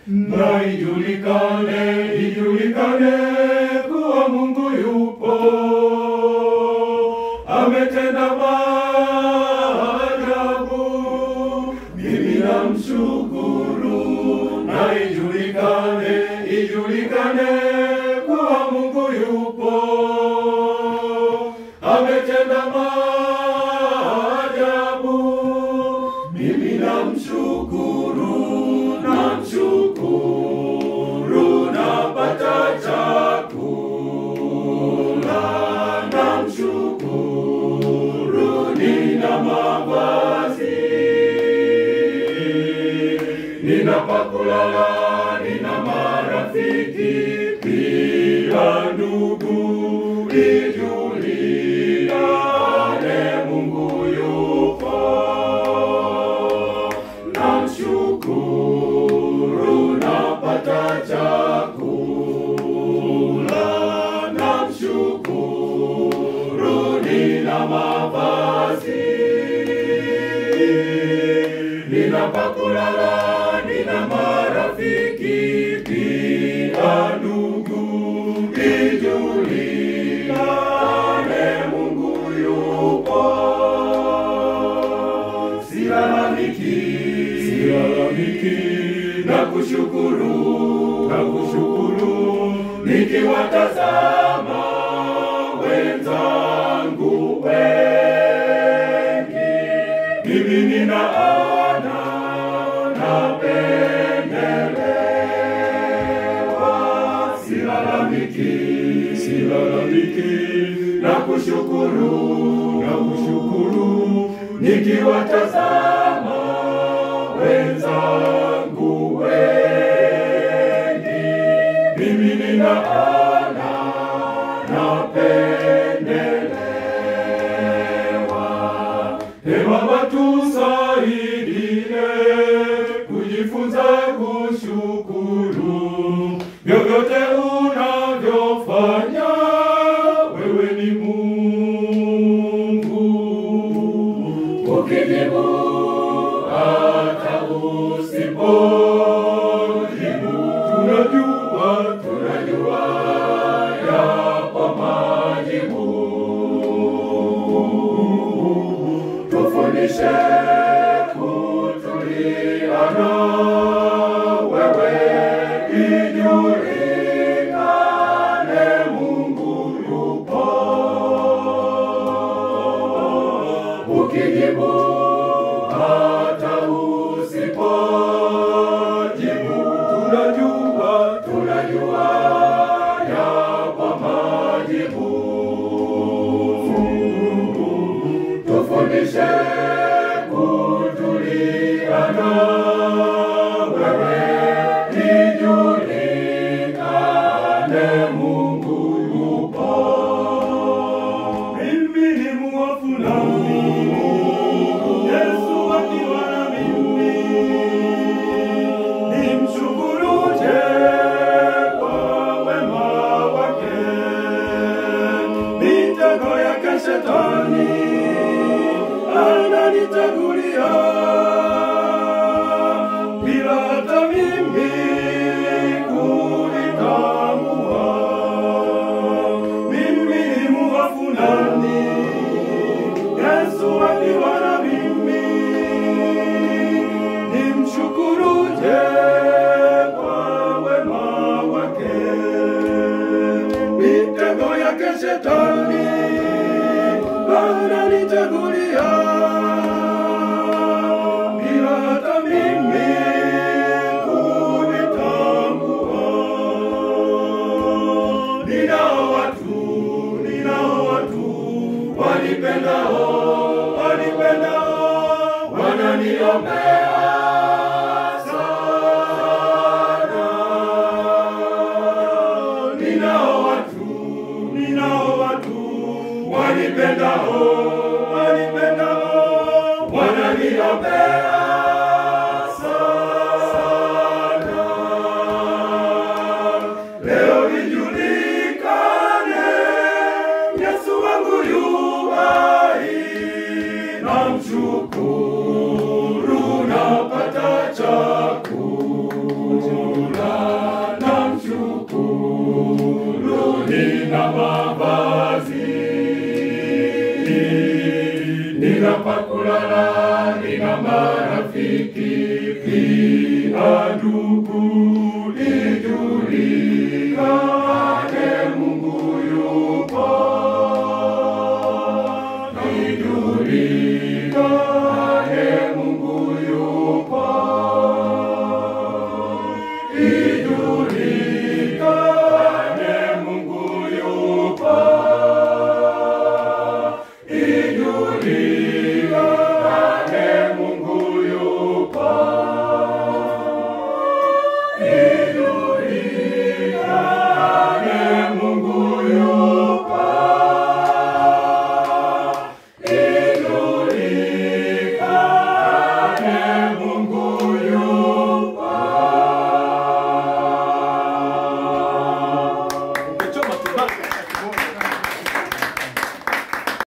na ijulikane kuwa Mungu yupo, ametenda maajabu. Mimi namshukuru, na ijulikane kuwa Mungu yupo, ametenda maajabu. Mimi namshukuru, napata chakula, namshukuru, nina mavazi, nina pakulala, nina marafiki, pia ndugu. Ijulikane Mungu yupo, namshukuru, napata chakula, namshukuru, nina mavazi, nina pakulala, nina marafiki, pia ndugu. Ijulikane Mungu yupo, silalamiki, nakushukuru, nikiwatazama wenzangu wengi, mimi ninaona napendelewa. Silalamiki, nakushukuru, nikiwatazama wenzangu wengi, mimi ninaona napendelewa. Baba tusaidie kujifunza kushukuru vyovyote unavyofanya, wewe ni Mungu. Ukijibu hata usipojibu, tunajua yapo majibu. Tufundishe kutuliana, wewe ijulikane Mungu yupo. Ukijibu hata usipojibu, tunajua yapo majibu. Tufundishe kutuliana, wewe ijulikane Mungu yupo. Mimi ni mwovu nami, Yesu akiwa na mimi, nimshukuruje kwa wema wake. Mitego yake Shetani ananichagulia, bila hata mimi kunitambua. Mimi ni mwovu nani, Yesu akiwa na mimi, nimshukuruje kwa wema wake. Mitego yake Shetani ananichagulia, bila hata mimi kunitambua. Ninao watu wanipendao, wananiombea sana. Ninao watu wanipendao, wananiombea sana. Leo ijulikane Yesu wangu yu hai, namshukuru, napata chakula. nina mavazi, nina pa kulala, nina marafiki, pia ndugu. Ijulikane Mungu yupo, ijulikane Mungu yupo, ijulikane Mungu yupo, ijulikane Mungu yupo.